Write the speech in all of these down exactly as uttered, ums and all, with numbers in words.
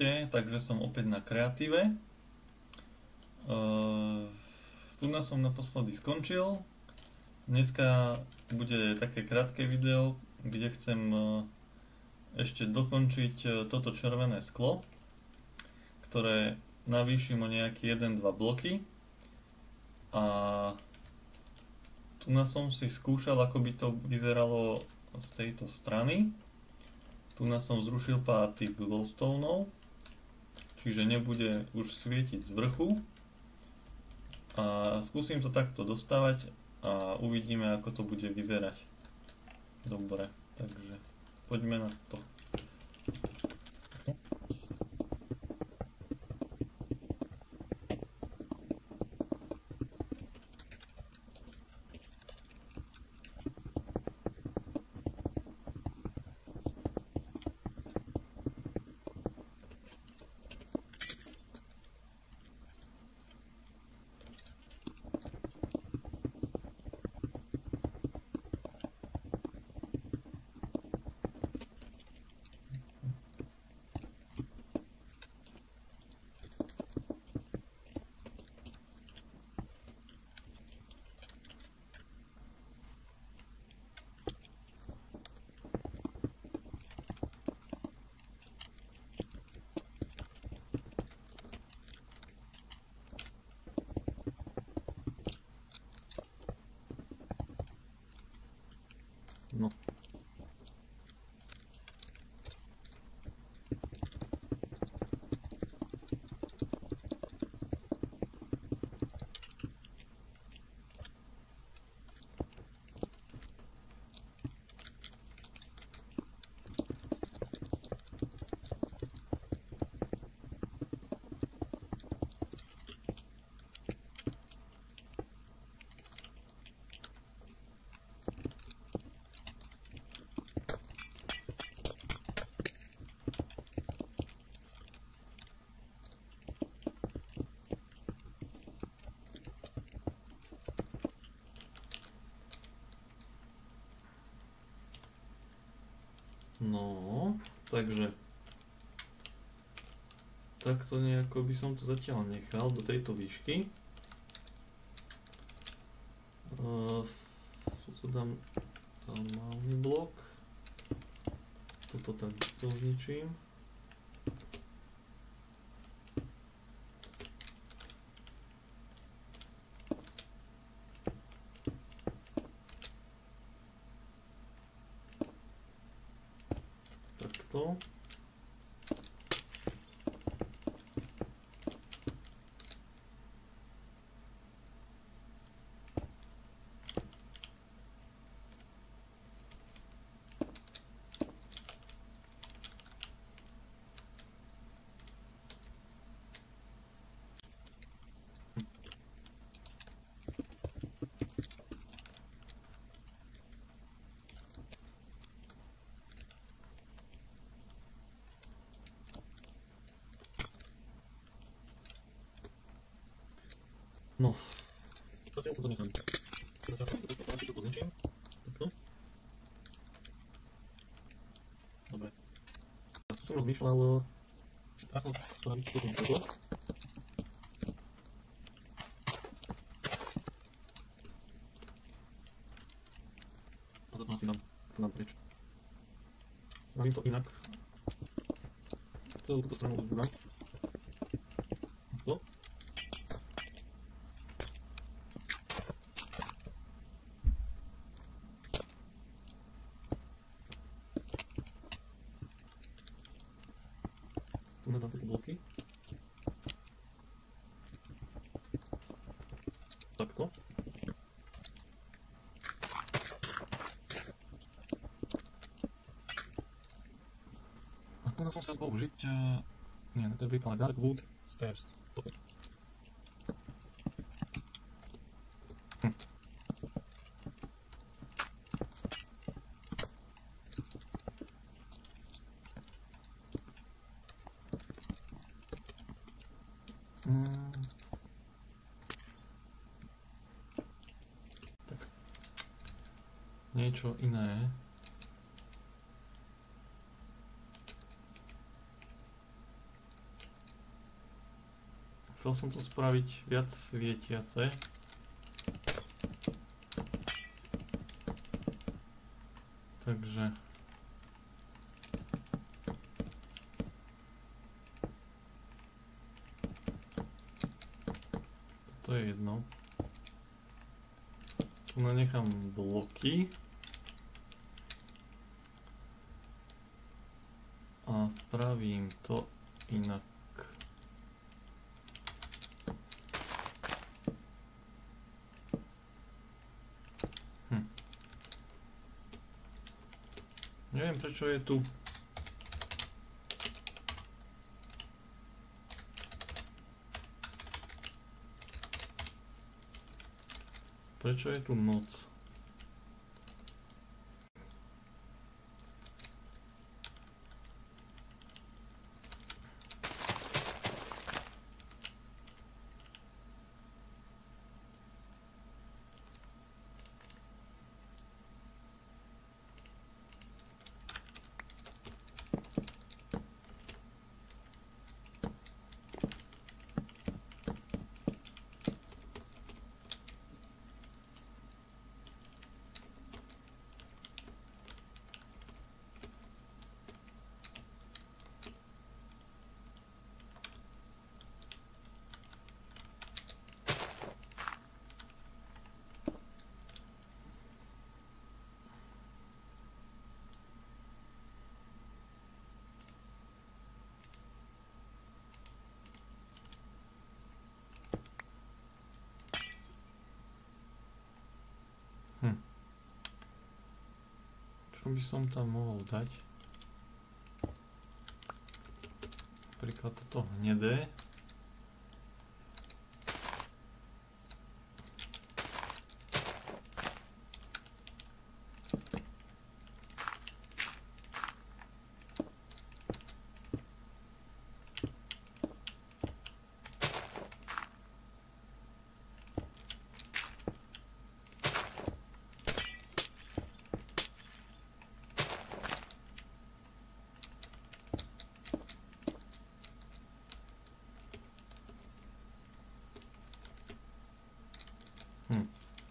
Čaute, takže som opäť na kreatíve. Uh, tu nás som naposledy skončil. Dneska bude také krátke video, kde chcem uh, ešte dokončiť uh, toto červené sklo, ktoré navýšim o nejaký jeden dva bloky. A tu nás som si skúšal, ako by to vyzeralo z tejto strany. Tu nás som zrušil pár tých glowstoneov, čiže nebude už svietiť z vrchu. A skúsim to takto dostávať a uvidíme, ako to bude vyzerať. Dobre, takže poďme na to. No. No, takže takto nejako by som to zatiaľ nechal do tejto výšky. Uh, tu dám normálny blok. Toto takisto zničím. Takto. No, zatiaľ to nechám. Zatiaľ sa to páči, to pozničím. Takto. Dobre. Ja som rozmýšľal, ako spraviť toto toto. A toto asi dám, to dám preč. Spravím to inak. Celú túto stranu odbúram. Takto. Tu nedám tieto bloky. Takto. A tu som chcel použiť, uh, nie, to je brick, ale dark wood stairs. Toto. Hm. Mm. Tak. Niečo iné. chcel som to spraviť viac svietiace. Takže toto je jedno. Tu nanechám bloky. A spravím to inak. Hm. Neviem, prečo je tu prečo je tu noc. Hm. Čo by som tam mohol dať? Napríklad toto hnedé. Hm.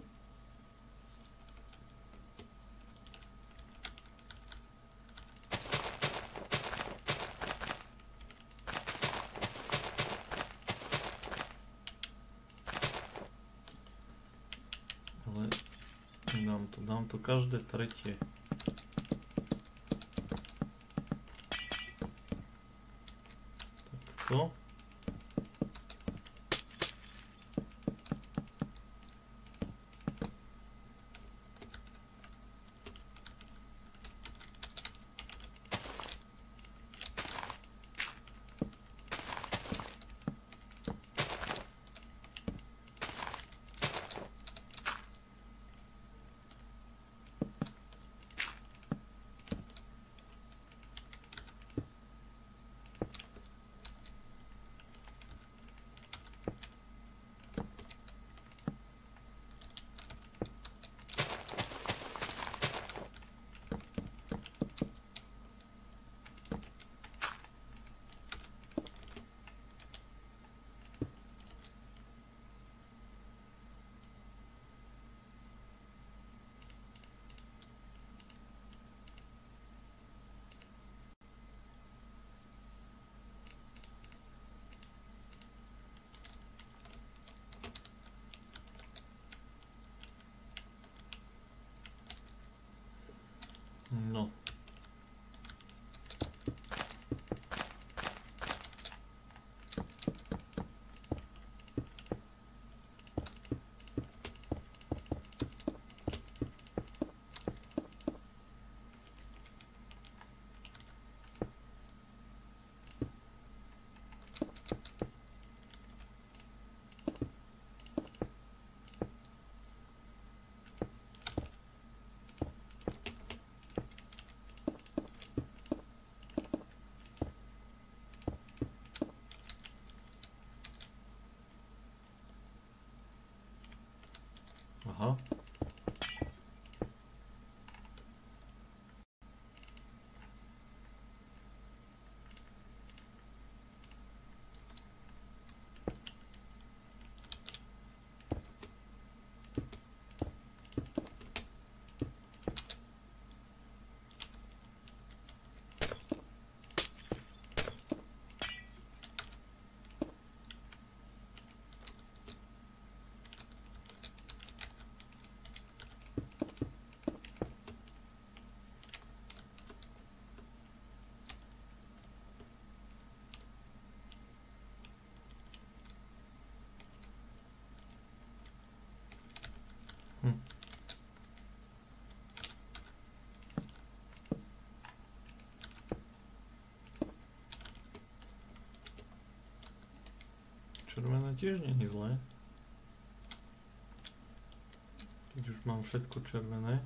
Ale dám to, dám to každé tretie. Takto. No. Aha. Hm. Červené tiež nie je zlé. Keď už mám všetko červené.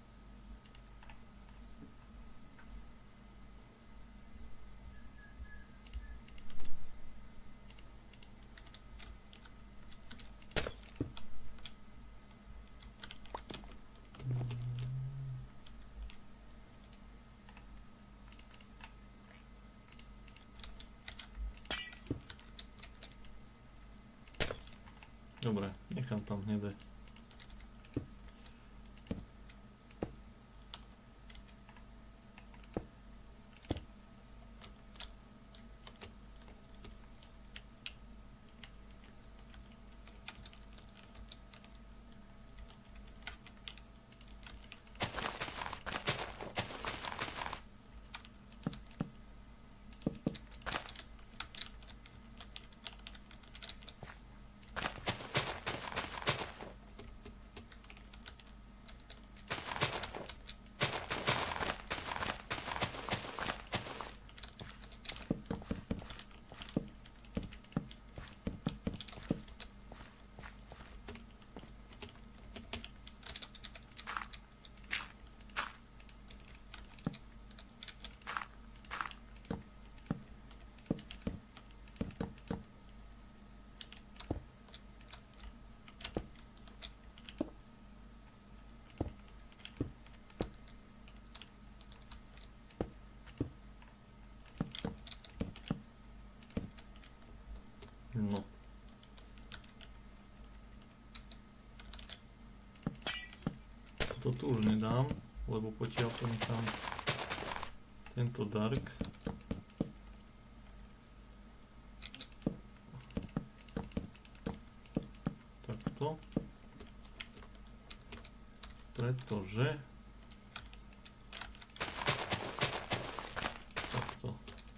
Dobre, nechám tam hnedé. No. To tu už nedám, lebo potiaľ to nechám tento dark. Takto. Pretože takto.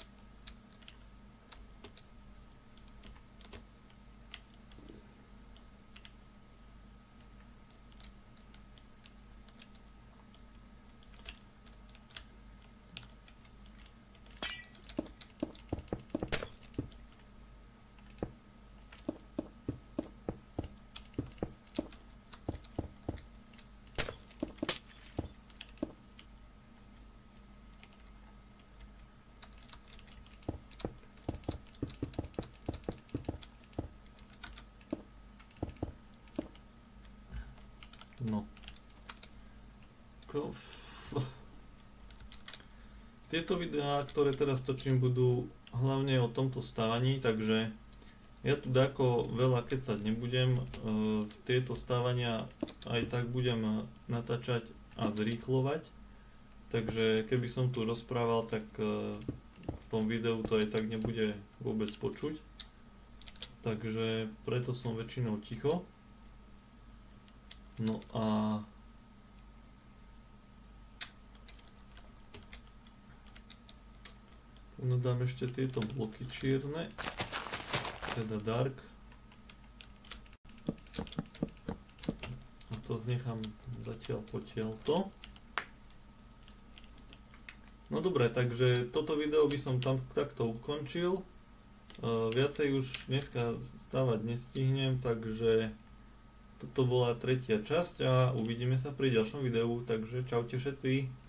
No. Tieto videá, ktoré teraz točím, budú hlavne o tomto stávaní, takže ja tu dáko veľa kecať nebudem. Tieto stávania aj tak budem natáčať a zrýchlovať, takže keby som tu rozprával, tak v tom videu to aj tak nebude vôbec počuť, takže preto som väčšinou ticho. No a tu dám ešte tieto bloky čierne, teda dark. A to nechám zatiaľ potiaľto. No dobre, takže toto video by som tam takto ukončil. Viacej už dneska stávať nestihnem, takže toto bola tretia časť a uvidíme sa pri ďalšom videu, takže čaute všetci.